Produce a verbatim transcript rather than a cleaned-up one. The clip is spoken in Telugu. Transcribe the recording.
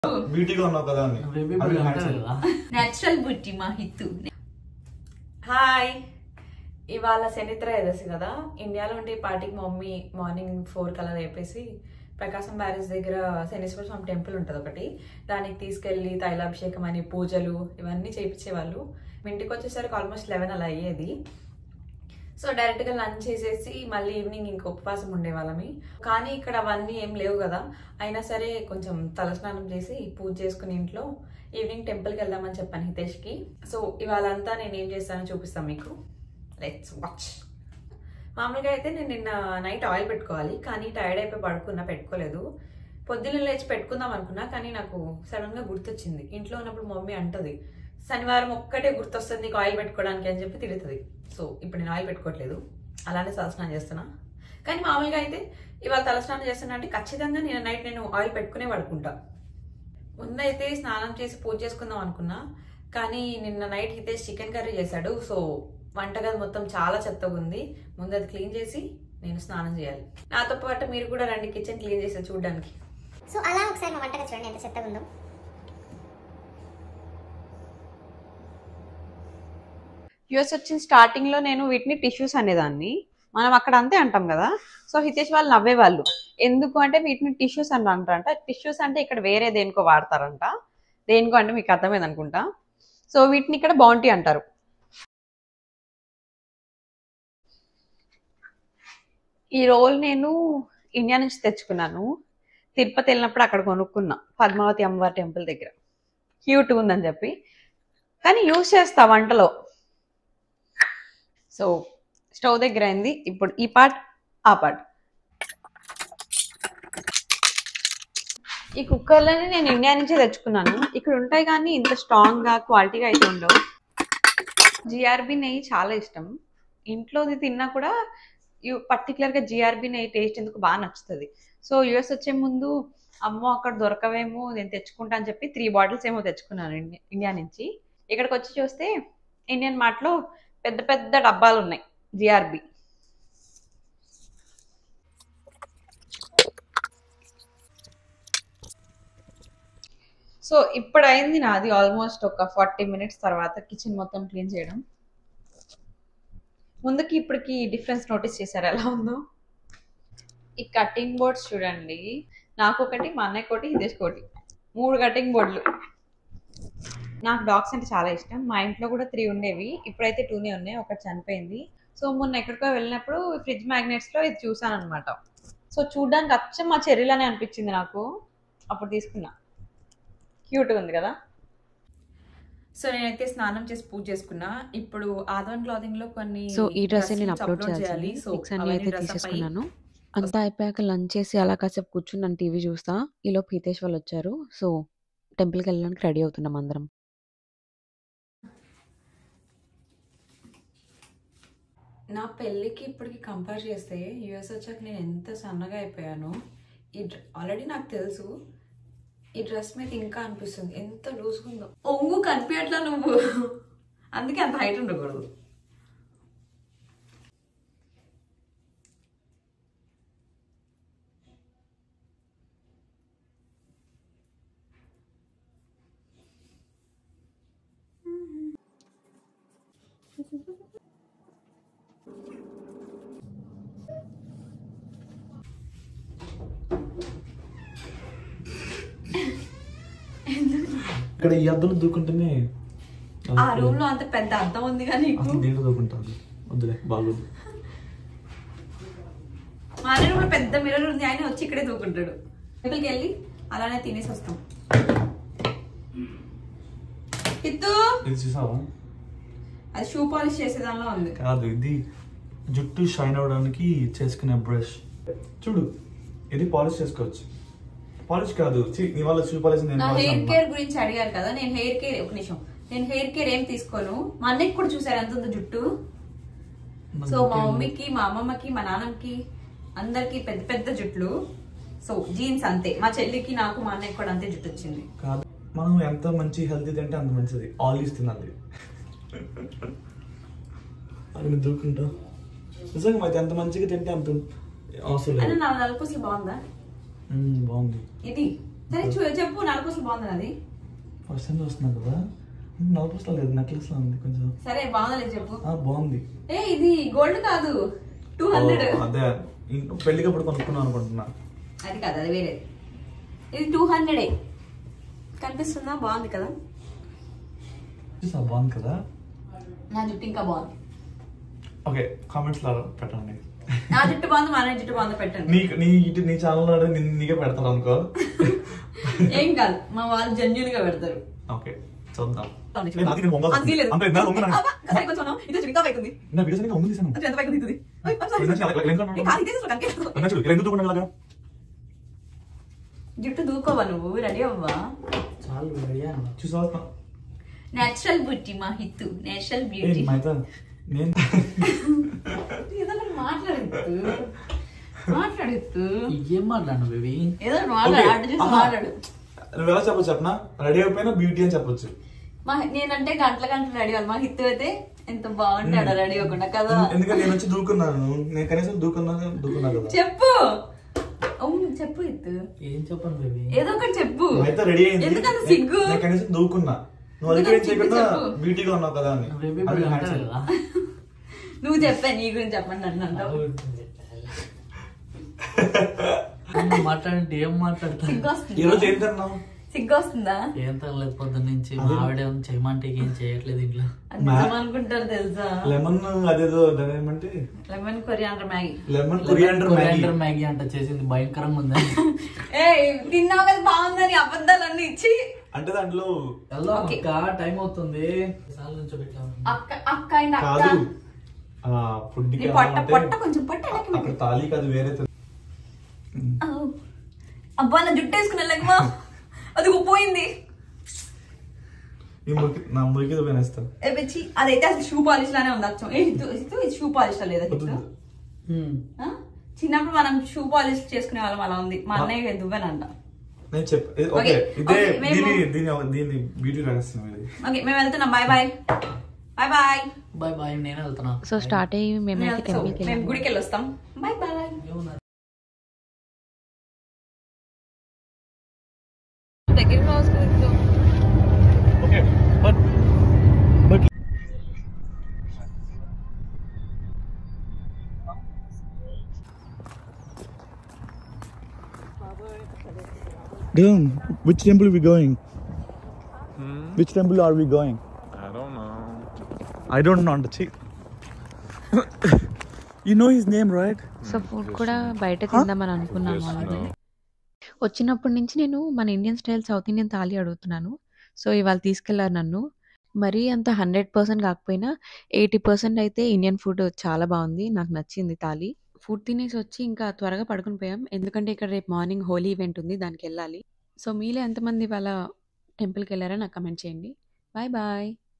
బ్యూటీగా ఉన్నావు కదా అని నేచురల్ బ్యూటీ మాహితు. హాయ్, ఇవాళ శనిత్రయోదశి కదా. ఇండియాలో ఉంటే పార్టీకి మా మమ్మీ మార్నింగ్ ఫోర్ కల్లా లేపేసి ప్రకాశం బ్యారేజ్ దగ్గర శనీశ్వర స్వామి టెంపుల్ ఉంటుంది ఒకటి, దానికి తీసుకెళ్లి తైలాభిషేకం అని పూజలు ఇవన్నీ చేయించేవాళ్ళు. మీ ఇంటికి వచ్చేసరికి ఆల్మోస్ట్ లెవెన్ అలా అయ్యేది. సో డైరెక్ట్గా లంచ్ చేసేసి మళ్ళీ ఈవినింగ్ ఇంక ఉపవాసం ఉండేవాళ్ళమి. కానీ ఇక్కడ అవన్నీ ఏం లేవు కదా, అయినా సరే కొంచెం తలస్నానం చేసి పూజ చేసుకుని ఇంట్లో ఈవినింగ్ టెంపుల్కి వెళ్దామని చెప్పాను హితేష్కి. సో ఇవాళంతా నేను ఏం చేస్తానో చూపిస్తాను మీకు. Let's watch. మామూలుగా అయితే నేను నిన్న నైట్ ఆయిల్ పెట్టుకోవాలి, కానీ టైర్డ్ అయిపోయి పడుకున్నా, పెట్టుకోలేదు. పొద్దున్న లేచి పెట్టుకుందాం అనుకున్నా, కానీ నాకు సడన్గా గుర్తొచ్చింది. ఇంట్లో ఉన్నప్పుడు మమ్మీ అంటది శనివారం ఒక్కటే గుర్తొస్తుంది నీకు ఆయిల్ పెట్టుకోవడానికి అని చెప్పి తిడుతుంది. సో ఇప్పుడు నేను ఆయిల్ పెట్టుకోవట్లేదు, అలానే తలస్నానం చేస్తున్నా. కానీ మామూలుగా అయితే ఇవాళ తలస్నానం చేస్తున్నా అంటే ఖచ్చితంగా నేను నైట్ నేను ఆయిల్ పెట్టుకునే పడుకుంటా. ముందైతే స్నానం చేసి పూజ చేసుకుందాం అనుకున్నా, కానీ నిన్న నైట్ హితేష్ చికెన్ కర్రీ చేశాడు. సో వంటగది మొత్తం చాలా చెత్తగా ఉంది. ముందు అది క్లీన్ చేసి నేను స్నానం చేయాలి. నాతో పాటు మీరు కూడా రండి కిచెన్ క్లీన్ చేసి చూడడానికి. సో అలా ఒకసారి మా వంటగది చూడండి ఎంత చెత్తగా ఉందో. యూఎస్ వచ్చిన స్టార్టింగ్ లో నేను వీటిని టిష్యూస్ అనేదాన్ని, మనం అక్కడ అంతే అంటాం కదా. సో హితేష్ వాళ్ళు నవ్వేవాళ్ళు, ఎందుకు అంటే వీటిని టిష్యూస్ అని అంటారంట. టిష్యూస్ అంటే ఇక్కడ వేరే దేనికో వాడతారంట, దేనికో అంటే మీకు అర్థమైంది అనుకుంటా. సో వీటిని ఇక్కడ బాంటీ అంటారు. ఈ రోల్ నేను ఇండియా నుంచి తెచ్చుకున్నాను. తిరుపతి వెళ్ళినప్పుడు అక్కడ కొనుక్కున్నా, పద్మావతి అమ్మవారి టెంపుల్ దగ్గర. క్యూట్ ఉందని చెప్పి, కానీ యూజ్ చేస్తా వంటలో. సో స్టవ్ దగ్గర అయింది. ఇప్పుడు ఈ పార్ట్ ఆ పార్ట్. ఈ కుక్కర్లని నేను ఇండియా నుంచే తెచ్చుకున్నాను. ఇక్కడ ఉంటాయి కానీ ఇంత స్ట్రాంగ్గా క్వాలిటీగా అయితే ఉండవు. జిఆర్బి నెయ్యి చాలా ఇష్టం. ఇంట్లోది తిన్నా కూడా పర్టికులర్గా జిఆర్బి నెయ్యి టేస్ట్ ఎందుకు బాగా నచ్చుతుంది. సో యూఎస్ వచ్చే ముందు అమ్మో అక్కడ దొరకవేమో నేను తెచ్చుకుంటా అని చెప్పి త్రీ బాటిల్స్ ఏమో తెచ్చుకున్నాను ఇండియా నుంచి. ఇక్కడికి వచ్చి చూస్తే ఇండియన్ మార్ట్లో పెద్ద పెద్ద డబ్బాలు ఉన్నాయి జిఆర్బి. సో ఇప్పుడు అయింది నాది ఆల్మోస్ట్ ఒక ఫార్టీ మినిట్స్ తర్వాత కిచెన్ మొత్తం క్లీన్ చేయడం. ముందుకి ఇప్పటికి డిఫరెన్స్ నోటీస్ చేశారు ఎలా ఉందో. ఈ కటింగ్ బోర్డ్స్ చూడండి, నాకు ఒకటి, మా అన్నయ్య ఒకటి, హితేష్ ఒకటి, మూడు కటింగ్ బోర్డులు. నాకు డాగ్స్ అంటే చాలా ఇష్టం. మా ఇంట్లో కూడా త్రీ ఉండేవి, ఇప్పుడైతే టూనే ఉన్నాయి, ఒకటి చనిపోయింది. సో మొన్న ఎక్కడికో వెళ్ళినప్పుడు ఫ్రిడ్జ్ మ్యాగ్నెట్స్లో ఇది చూసాను అనమాట. సో చూడ్డానికి అచ్చం మా చెర్రీలానే అనిపించింది నాకు, అప్పుడు తీసుకున్నా. క్యూట్గా ఉంది కదా. సో నేనైతే స్నానం చేసి పూజ చేసుకున్నా. ఇప్పుడు ఆదవన్ క్లాతింగ్ లో కొన్ని సో ఈ డ్రెస్ నేను అప్లోడ్ చేయాలి. పిక్స్ అన్ని అయితే తీసేసుకున్నాను. అంతా అయిపోయాక లంచ్ చేసి అలా కాసేపు కూర్చుని నన్ను టీవీ చూస్తా. ఈలోపు హితేష్ వాళ్ళు వచ్చారు. సో టెంపుల్కి వెళ్ళడానికి రెడీ అవుతున్నాం అందరం. నా పెళ్ళికి ఇప్పటికి కంపేర్ చేస్తే యూఎస్ వచ్చాక నేను ఎంత సన్నగా అయిపోయాను. ఈ ఆల్రెడీ నాకు తెలుసు, ఈ డ్రెస్ మీద ఇంకా అనిపిస్తుంది ఎంత లూజ్గా ఉందో. ఒంగు కనిపించట్లా నువ్వు, అందుకే అంత హైట్ ఉండకూడదు. ఇక్కడ ఈ అద్దం దూకుంటేనే ఆ రూమ్ లో అంత పెద్ద అద్దం ఉంది కానీ నేను దూకుంటాను. వద్దులే, బాగోదు. మా అన్న కూడా పెద్ద మిర్రర్ ఉంది, ఆయన వచ్చి ఇక్కడే దూకుంటాడు. ఇక్కడికి వెళ్ళి అలానే తినేసి వస్తాం. ఇత్తు అది షూ పాలిష్ చేసేదానిలో ఉంది కాదు, ఇది జుట్టు షైన్ అవడానికి చేసుకునే బ్రష్. చూడు, ఇది పాలిష్ చేసుకోవచ్చు. పాలిష్ కాదు, ఇవాళ షూ పాలిష్. నా హెయిర్ కేర్ గురించి అడిగారు కదా, నేను హెయిర్ కేర్ ఒక నిమిషం నేను హెయిర్ కేర్ ఏం తీసుకోను. మా అన్నయ్యకి కూడా చూసారు ఎంత ఉందో జుట్టు. సో మా మమ్మీకి, మా అమ్మమ్మకి, మా నాన్నకి అందరికి పెద్ద పెద్ద జుట్లు. సో జీన్స్ అంతే. మా చెల్లికి, నాకు, మా అన్నయ్యకి కూడా అంతే జుట్టు వచ్చింది. కాదు, మనం ఎంత మంచి హెల్తీ తింటే అంత మంచిది. ఆయిల్స్ తినాలి. అది దూకుంటా నిజంగా అయితే ఎంత మంచిగా తింటే అంత అవసరం లేదు. నలుపు బాగుందా? బాగుంది. ఇది సరే చూ- చెప్పు నలుపూసలు బాగుంది అది. ఫస్ట్ టైం చూస్తున్నాను కదా, నలుపూసలు లేదు నెక్లెస్ లా ఉంది కొంచెం. సరే బాగుంది చెప్పు. ఆ, బాగుంది. ఏ ఇది గోల్డ్ కాదు, టూ హండ్రెడ్. అదే పెళ్లికప్పుడు కొనుక్కున్నాను అనుకుంటున్నా. అది కాదు, అది వేరే. ఇది టూ హండ్రెడే కనిపిస్తుందా? బాగుంది కదా? బాగుంది కదా. నా జుట్టు ఇంకా బాగుంది. ఓకే, కామెంట్స్ లో పెట్టండి. నా జుట్టు బాగుంది, మా జుట్టు బాగుంది పెట్టండి. నీ నీ ఇటు నీ ఛానల్ నీకే పెడతాను అనుకో. ఏం కాదు, మా వాళ్ళు జెన్యున్ గా పెడతారు. ఓకే చూద్దాం. అది లేదు. అబ్బా, సరే కొంచెం ఉన్నావు. ఇది చూడు, ఇంకా పైకి ఉంది. అది ఎంత పైకి ఉంది ఇది? ఓయ్, I'm sorry. ఏ, కాదు, ఇదే చూడు, కనిపించదు. జుట్టు దూకోవా నువ్వు? రెడీ అవ్వా? చూసా నేచురల్ బ్యూటీ మా హిత్తు, నేచురల్ బ్యూటీ. నేను ఏదైనా మాట్లాడద్దు, మాట్లాడద్దు. ఏం మాట్లాడు బేబీ? ఏదో మాట్లాడు, అటు చూసి మాట్లాడు. నువ్వు ఎలా చెప్పచ్చు చెప్పనా? రెడీ అయిపోయినా బ్యూటీ అని చెప్పొచ్చు. మా నేనంటే గంటల గంటలు రెడీ అవ్వాలి. మా హిత్తు అయితే ఎంత బాగుంటాడు రెడీ అవ్వకుండా కదా. ఎందుకంటే నేను వచ్చి దూకున్నాను, నేను కనీసం దూకున్నాను దూకున్నా కదా. చెప్పు చెప్పు హిత్తు. ఏం చెప్పను బేబీ? ఏదో ఒకటి చెప్పు. అయితే రెడీ అయింది, ఎందుకంత సిగ్గు? నేను కనీసం దూకున్నా. నువ్వు అది ఏం చేయకుండా బ్యూటీగా ఉన్నావు కదా అని. బేబీ అది ఇప్పుడు హ్యాండ్సమ్. అంటారు కదా. నువ్వు చెప్పా, నీ గురించి చెప్పండి నన్ను అంటావు. నువ్వు మాట్లాడంటే ఏం మాట్లాడతాను? సిగ్గు ఈ వస్తుందా? రోజు ఏం తిన్నావు? సిగ్గు వస్తుందా? ఏం తగలేదు పొద్దున్న నుంచి. మా ఆవిడ ఏమన్నా చేయమంటే ఏం చేయట్లేదు ఇంట్లో. అది నిజం అనుకుంటారు తెలుసా? లెమన్ అదేదో దాని ఏమంటే lemon coriander Maggi. Lemon coriander Maggi. Coriander Maggi అంట చేసింది, భయంకరంగా ఉంది. ఏ తిన్నావు కదా బాగుందని అబద్ధాలన్నీ ఇచ్చి. అంటే దాంట్లో వెళ్దాం ఓకే. అక్క, టైం అవుతుంది. సార్లు నుంచి పెట్టాము. అక్క అక్క అండ్ అక్క. కాదు ఫుడ్ నీ పొట్ట పొట్ట కొంచెం పొట్ట వెనక్కి అక్కడ తాళీ కాదు వేరే తె- ఆ. అబ్బా నా జుట్టు వేసుకున్నా లేకమా, అది పోయింది. ఈ మురికి నా మురికి పోయినేస్తాను. ఏ పిచ్చి, అదైతే అసలు షూ పాలిష్ లానే ఉంది అచ్చం. ఏ హిత్తు, హిత్తు, ఇది షూ పాలిష్ లా లేదా హిత్తు? హ్మ్. ఆ? చిన్నప్పుడు మనం షూ పాలిష్ చేసుకునే వాళ్ళం అలా ఉంది. మా అన్నయ్య దువ్వనంట. నేను చెప్ప ఇది- ఓకే, ఓకే ఇదే ఓకే, మేము- దీని దీని దీన్ని బ్యూటీ కానేస్తున్నాం ఇది. ఓకే మేము వెళ్తున్నాం. Bye bye bye bye. Bye bye, నేనే వెళ్తున్నా. సో స్టార్ట్ అయ్యి మేమైతే టెంపుల్కి మేము వెళ్ళాము. గుడికి వెళ్ళి వస్తాం. Bye bye. ఏమన్నా దగ్గరికి రావచ్చు. Okay but but Dylan, which temple are we going? Hmm? Which temple are we going? I don't know. I don't know. You know his name, right? So food కూడా బయట తిందామని అనుకున్నాము. Just అలాగే no. వచ్చినప్పటి నుంచి నేను మన Indian style South Indian thali అడుగుతున్నాను. సో ఇవాళ తీసుకెళ్లారు నన్ను. మరీ అంత హండ్రెడ్ పర్సెంట్ కాకపోయినా ఎయిటీ పర్సెంట్ అయితే ఇండియన్ ఫుడ్ చాలా బాగుంది, నాకు నచ్చింది థాలీ. ఫుడ్ తినేసి వచ్చి ఇంకా త్వరగా పడుకుని పోయాం, ఎందుకంటే ఇక్కడ రేపు మార్నింగ్ హోలీ ఈవెంట్ ఉంది, దానికి వెళ్ళాలి. సో మీలో ఎంతమంది ఇవాళ టెంపుల్కి వెళ్ళారో నాకు కమెంట్ చేయండి. Bye bye.